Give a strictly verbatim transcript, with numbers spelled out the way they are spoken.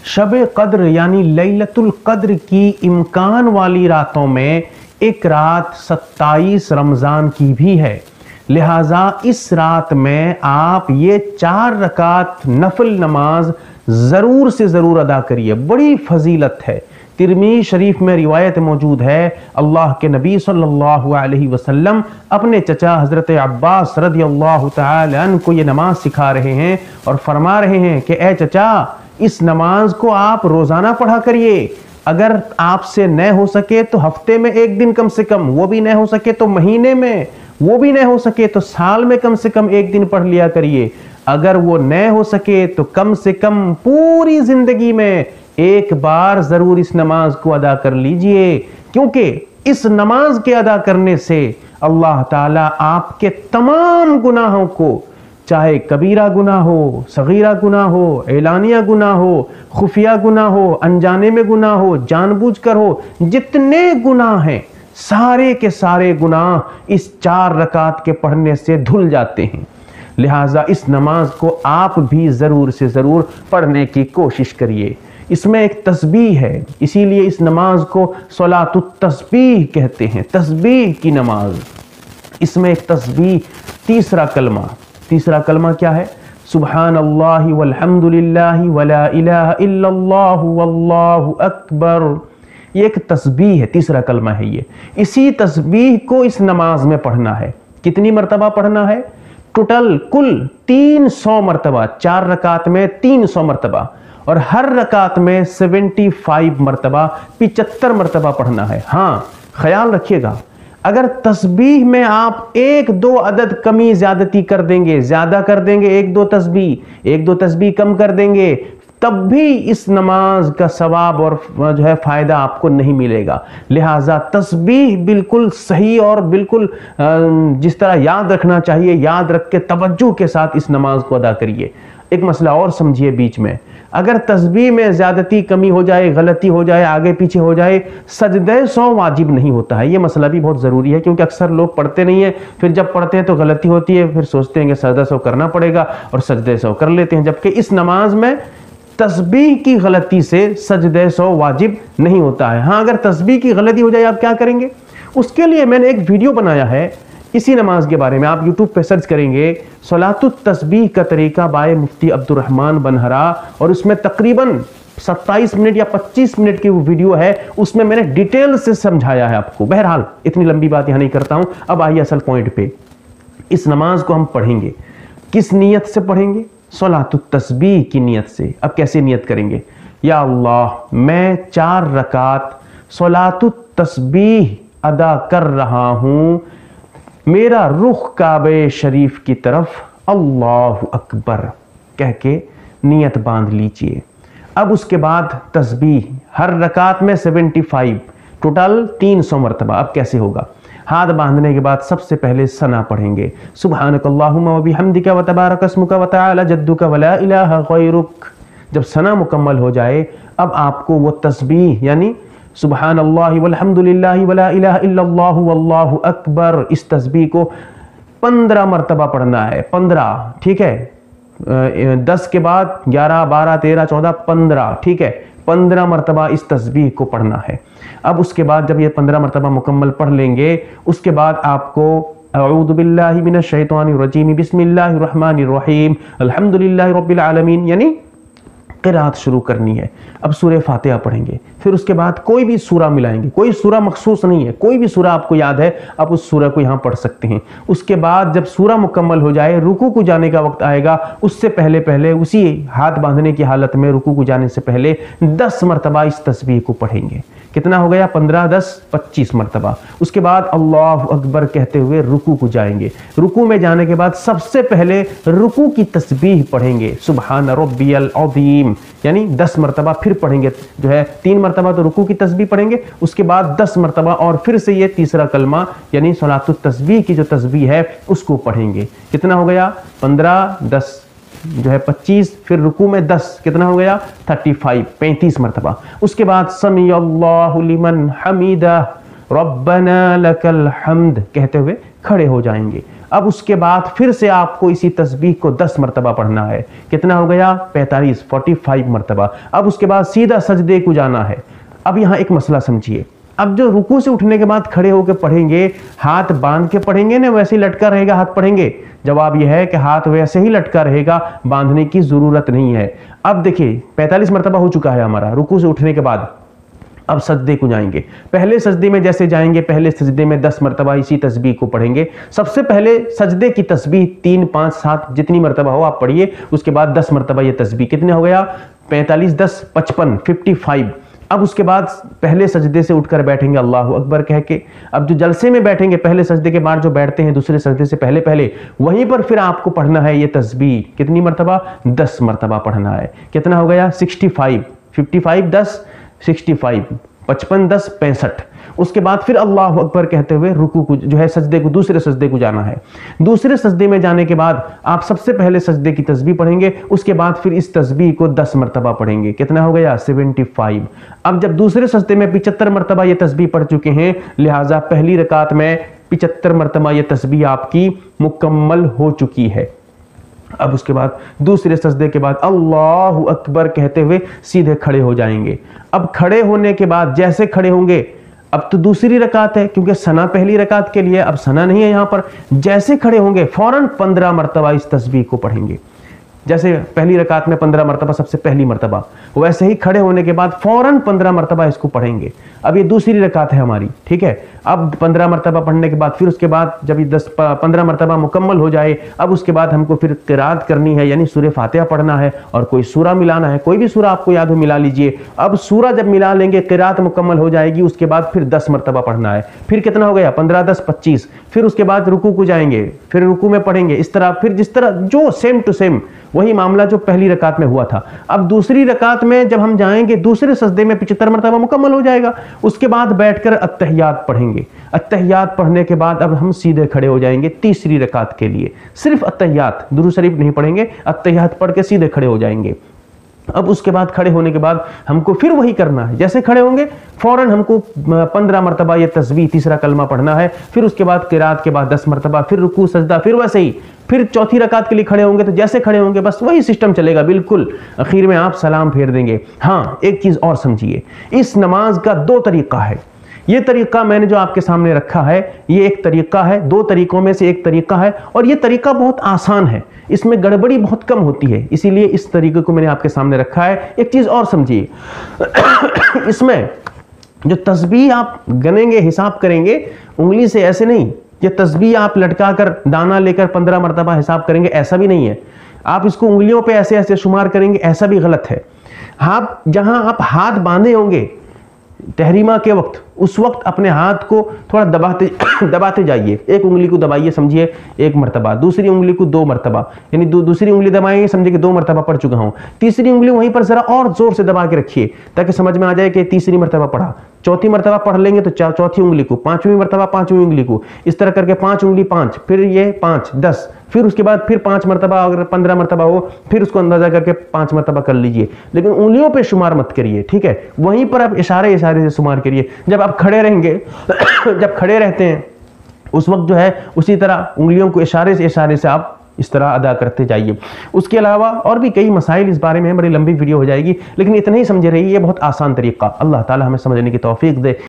शब कद्र यानी लैलतुल कद्र की इम्कान वाली रातों में एक रात सत्ताईस रमज़ान की भी है। लिहाजा इस रात में आप ये चार रकात नफल नमाज ज़रूर से ज़रूर अदा करिए, बड़ी फजीलत है। तिरमिज़ी शरीफ में रिवायत मौजूद है, अल्लाह के नबी सल्लल्लाहु अलैहि वसल्लम अपने चचा हज़रत अब्बास रज़ियल्लाहु तआला अन्हु को ये नमाज सिखा रहे हैं और फरमा रहे हैं कि ए चचा, इस नमाज को आप रोज़ाना पढ़ा करिए। अगर आपसे न हो सके तो हफ्ते में एक दिन कम से कम, वो भी न हो सके तो महीने में, वो भी न हो सके तो साल में कम से कम एक दिन पढ़ लिया करिए। अगर वो न हो सके तो कम से कम पूरी जिंदगी में एक बार जरूर इस नमाज को अदा कर लीजिए, क्योंकि इस नमाज के अदा करने से अल्लाह ताला आपके तमाम गुनाहों को, चाहे कबीरा गुनाह हो, सगीरा गुनाह हो, एलानिया गुनाह हो, खुफिया गुनाह हो, अनजाने में गुनाह हो, जानबूझकर हो, जितने गुनाह हैं सारे के सारे गुनाह इस चार रकात के पढ़ने से धुल जाते हैं। लिहाजा इस नमाज को आप भी ज़रूर से ज़रूर पढ़ने की कोशिश करिए। इसमें एक तस्बीह है, इसीलिए इस नमाज को सलातुत तस्बीह कहते हैं, तस्बीह की नमाज। इसमें एक तस्बीह, तीसरा कलमा, तीसरा कलमा क्या है? सुब्हानल्लाहि वल्हम्दुलिल्लाहि वला इलाहा इल्लल्लाहु वल्लाहु अकबर। ये एक तस्बीह है, तीसरा कलमा है ये। इसी तस्बीह को इस नमाज में पढ़ना है। कितनी मरतबा पढ़ना है? टोटल कुल तीन सौ मरतबा, चार रकात में तीन सौ मरतबा, और हर रकात में पचहत्तर मरतबा, पिचहत्तर मरतबा पढ़ना है। हाँ, ख्याल रखिएगा, अगर तस्बीह में आप एक दो अदद कमी ज्यादती कर देंगे, ज्यादा कर देंगे एक दो तस्बीह, एक दो तस्बीह कम कर देंगे, तब भी इस नमाज का सवाब और जो है फायदा आपको नहीं मिलेगा। लिहाजा तस्बीह बिल्कुल सही और बिल्कुल जिस तरह याद रखना चाहिए, याद रख के तवज्जो के साथ इस नमाज को अदा करिए। एक मसला और समझिए बीच में, अगर तस्बीह में ज्यादती कमी हो जाए, गलती हो जाए, आगे पीछे हो जाए, सजदे सौ वाजिब नहीं होता है। ये मसला भी बहुत ज़रूरी है, क्योंकि अक्सर लोग पढ़ते नहीं है, फिर जब पढ़ते हैं तो गलती होती है, फिर सोचते हैं कि सजदा सौ करना पड़ेगा और सजदे सौ कर लेते हैं, जबकि इस नमाज में तस्बीह की गलती से सजदे सौ वाजिब नहीं होता है। हाँ, अगर तस्बीह की गलती हो जाए आप क्या करेंगे? उसके लिए मैंने एक वीडियो बनाया है इसी नमाज के बारे में, आप यूट्यूब पे सर्च करेंगे सलातुत तस्बीह का तरीका बाय मुफ्ती अब्दुर्रहमान बनहरा, और उसमें तकरीबन सत्ताईस मिनट या पच्चीस मिनट की वो वीडियो है, उसमें मैंने डिटेल से समझाया है आपको। बहरहाल इतनी लंबी बात यहाँ नहीं करता हूँ, अब आइए असल पॉइंट पे। इस नमाज को हम पढ़ेंगे, किस नीयत से पढ़ेंगे? सलातुत तस्बीह की नीयत से। अब कैसे नियत करेंगे? या अल्लाह, मैं चार रकात सलातुत तस्बीह अदा कर रहा हूँ, मेरा रुख काबे शरीफ की तरफ, अल्लाहु अकबर कह के नियत बांध लीजिए। अब उसके बाद तस्बीह हर रकात में पचहत्तर, टोटल तीन सौ मरतबा। अब कैसे होगा? हाथ बांधने के बाद सबसे पहले सना पढ़ेंगे, सुब्हानकल्लाहुम्मा व बिहम्दिका व तबारक अस्मुका व तआला जद्दुका व ला इलाहा गैरुक। जब सना मुकम्मल हो जाए, अब आपको वो तस्बीह यानी सुब्हानल्लाहि वल्हम्दुलिल्लाहि वला इलाहा इल्लल्लाहु वल्लाहु अकबर, इस तस्बीह को पंद्रह मरतबा पढ़ना है। पंद्रह, ठीक है। दस के बाद ग्यारह, बारह, तेरह, चौदह, पंद्रह, ठीक है। पंद्रह मरतबा इस तस्बीह को पढ़ना है। अब उसके बाद जब ये पंद्रह मरतबा मुकम्मल पढ़ लेंगे, उसके बाद आपको अऊज़ु बिल्लाहि मिनश शैतानिर रजीम बिस्मिल्लाहिर रहमानिर रहीम अल्हम्दुलिल्लाहि रब्बिल आलमीन यानी क़िराअत शुरू करनी है। अब सूरह फातिहा पढ़ेंगे, फिर उसके बाद कोई भी सूरा मिलाएंगे, कोई सूरा मखसूस नहीं है, कोई भी सूरा आपको याद है आप उस सूरा को यहाँ पढ़ सकते हैं। उसके बाद जब सूरा मुकम्मल हो जाए, रुकू को जाने का वक्त आएगा, उससे पहले पहले उसी हाथ बांधने की हालत में रुकू को जाने से पहले दस मरतबा इस तस्बीह को पढ़ेंगे। कितना हो गया? पंद्रह, दस, पच्चीस मरतबा। उसके बाद अल्लाहु अकबर कहते हुए रुकू को जाएंगे। रुकू में जाने के बाद सबसे पहले रुकू की तस्बीह पढ़ेंगे, सुब्हान रब्बियल अज़ीम यानी दस मरतबा फिर पढ़ेंगे, जो है तीन मरतबा तो रुकू की तस्बीह पढ़ेंगे, उसके बाद दस मरतबा और फिर से ये तीसरा कलमा यानी सलातुत तस्बीह की जो तस्बीह है उसको पढ़ेंगे। कितना हो गया? पंद्रह, दस जो है पच्चीस, फिर रुकू में दस, कितना हो गया? पैंतीस, पैंतीस मरतबा। उसके बाद समी अल्लाहु लिमन हमीदा रब्बना लकल हम्द कहते हुए کھڑے ہو جائیں گے. اب اس کے بعد پھر سے آپ کو اسی تسبیح کو دس مرتبہ پڑھنا ہے. کتنا ہو گیا؟ پینتالیس، فورٹی فائیو مرتبہ. اب اس کے بعد سیدھا سجدے کو جانا ہے. اب یہاں ایک مسئلہ سمجھیے. اب جو رکوع سے اٹھنے کے بعد کھڑے ہو کے پڑھیں گے، ہاتھ باندھ کے پڑھیں گے نا، ویسے ہی لٹکا رہے گا ہاتھ پڑھیں گے؟ جواب یہ ہے کہ ہاتھ ویسے ہی لٹکا رہے گا، باندھنے کی ضرورت نہیں ہے. اب دیکھیں پینتالیس مرتبہ ہو چکا ہے ہمارا رکوع سے اٹھنے کے بعد. اب سجدے کو جائیں گے. پہلے سجدے میں جیسے جائیں گے، پہلے سجدے میں دس مرتبہ اسی تسبیح کو پڑھیں گے. سب سے پہلے سجدے کی تسبیح تین پانچ سات جتنی مرتبہ ہو آپ پڑھیے. اس کے بعد دس مرتبہ یہ تسبیح. کتنے ہو گیا؟ پینتالیس دس پچپن، ففٹی فائیو. اب اس کے بعد پہلے سجدے سے اٹھ کر بیٹھیں گے اللہ اکبر کہہ کے. اب جو جلسے میں بیٹھیں گے، پہلے سجدے کے بعد جو بیٹھتے ہیں دوسرے سجدے سے پہلے پہلے، وہیں پر پھر آپ کو پڑھنا ہے یہ تسبیح. کتنی مرتبہ؟ دس مرتبہ پڑھنا ہے. کتنا ہو گیا؟ Sixty five. ففٹی فائیو دس سکسٹی فائیو، پچپن دس پینسٹھ. اس کے بعد پھر اللہ اکبر کہتے ہوئے رکوع کو جو ہے سجدے کو دوسرے سجدے کو جانا ہے. دوسرے سجدے میں جانے کے بعد آپ سب سے پہلے سجدے کی تسبیح پڑھیں گے. اس کے بعد پھر اس تسبیح کو دس مرتبہ پڑھیں گے. کتنا ہو گیا؟ Seventy five. اب جب دوسرے سجدے میں پچہتر مرتبہ یہ تسبیح پڑھ چکے ہیں، لہٰذا پہلی رکعت میں پچہتر مرتبہ یہ تسبیح آپ کی مکمل ہو چکی ہے. اب اس کے بعد دوسرے سجدے کے بعد اللہ اکبر کہتے ہوئے سیدھے کھڑے ہو جائیں گے. اب کھڑے ہونے کے بعد جیسے کھڑے ہوں گے، اب تو دوسری رکعت ہے کیونکہ ثنا پہلی رکعت کے لیے، اب ثنا نہیں ہے یہاں پر. جیسے کھڑے ہوں گے فوراً پندرہ مرتبہ اس تسبیح کو پڑھیں گے. جیسے پہلی رکعت میں پندرہ مرتبہ سب سے پہلی مرتبہ، ویسے ہی کھڑے ہونے کے بعد فوراً پندرہ مرتبہ اس کو پڑھیں گے. اب یہ دوسری رکعت ہے ہماری، ٹھیک ہے. اب پندرہ مرتبہ پڑھنے کے بعد پھر اس کے بعد جب یہ دس پندرہ مرتبہ مکمل ہو جائے، اب اس کے بعد ہم کو پھر قرات کرنی ہے، یعنی سورہ فاتحہ پڑھنا ہے اور کوئی سورہ ملانا ہے. کوئی بھی سورہ آپ کو یاد ہو ملا لیجئے. اب سورہ جب ملا لیں گے، قرات مکمل ہو جائے گی. اس کے بعد پھر دس مرتبہ پڑھنا ہے. پھر کتنا ہو گیا؟ پندرہ دس پچیس. پھر اس کے بعد رکوع کو جائیں گے، پھر رکوع میں پڑھیں گے. اس طرح پھر جس طرح جو سیم ٹو سیم وہی معاملہ جو پہلی رکعت میں ہوا تھا. اب دوسری رکعت میں جب ہم جائیں گے، دوسرے سجدے میں پچہتر مرتبہ مکمل ہو جائے گا. اس کے بعد بیٹھ کر التحیات پڑھیں گے. التحیات پڑھنے کے بعد اب ہم سیدھے کھڑے ہو جائیں گے تیسری رکعت کے لیے. صرف التحیات، درود شریف نہیں پڑھیں گے، التحیات پڑھ کے سیدھے کھڑے ہو جائیں گے. اب اس کے بعد کھڑے ہونے کے بعد ہم کو پھر وہی کرنا ہے. جیسے کھڑے ہوں گے فوراً ہم کو پندرہ مرتبہ یہ تسبیح تیسرا کلمہ پڑھنا ہے. پھر اس کے بعد قرات کے بعد دس مرتبہ، پھر رکوع سجدہ، پھر ویسے ہی. پھر چوتھی رکعت کے لیے کھڑے ہوں گے تو جیسے کھڑے ہوں گے بس وہی سسٹم چلے گا بالکل. اخیر میں آپ سلام پھیر دیں گے. ہاں ایک چیز اور سمجھیے، اس نماز کا دو طریقہ ہے. یہ طریقہ میں نے جو آپ کے سامنے رکھا ہے، یہ ایک طریقہ ہے، دو طریقوں میں سے ایک طریقہ ہے. اور یہ طریقہ بہت آسان ہے، اس میں گڑبڑی بہت کم ہوتی ہے، اسی لیے اس طریقے کو میں نے آپ کے سامنے رکھا ہے. ایک چیز اور سمجھیے، اس میں جو تسبیح آپ گنیں گے، حساب کریں گے انگلی سے، ایسے نہیں. یہ تسبیح آپ لٹکا کر دانہ لے کر پندرہ مرتبہ حساب کریں گے، ایسا بھی نہیں ہے. آپ اس کو انگلیوں پہ ایسے ایسے شمار کریں گے، ایسا بھی غلط ہے. آپ جہاں آپ ہاتھ باندھے ہوں گے تحریمہ کے وقت، اس وقت اپنے ہاتھ کو تھوڑا دباتے دباتے جائیے. ایک انگلی کو دبائیے، سمجھیے ایک مرتبہ. دوسری انگلی کو دو مرتبہ، یعنی دو دوسری انگلی دبائیں گے، سمجھے کہ دو مرتبہ پڑھ چکا ہوں. تیسری انگلی وہیں پر ذرا اور زور سے دبا کے رکھیے تاکہ سمجھ میں آ جائے کہ تیسری مرتبہ پڑھا. چوتھی مرتبہ پڑھ لیں گے تو چوتھی انگلی کو، پانچویں مرتبہ پانچویں انگلی کو، اس طرح کر کے پانچ انگلی پانچ، پھر یہ پانچ دس، پھر اس کے بعد پھر پانچ مرتبہ، اگر پندرہ مرتبہ ہو پھر اس کو اندازہ کر کے پانچ مرتبہ کر لیجئے. لیکن انگلیوں پہ شمار مت کریے، ٹھیک ہے. وہیں پر آپ اشارے اشارے سے شمار کریے. جب آپ کھڑے رہیں گے جب کھڑے رہتے ہیں اس وقت جو ہے اسی طرح انگلیوں کو اشارے سے اشارے سے آپ اس طرح ادا کرتے جائیے. اس کے علاوہ اور بھی کئی مسائل اس بارے میں بڑی لمبی ویڈیو ہو جائے گی، لیکن اتنا ہی سمجھے رہیے، یہ بہت آسان طریقہ. اللہ تعالی ہمیں سمجھنے کی توفیق دے.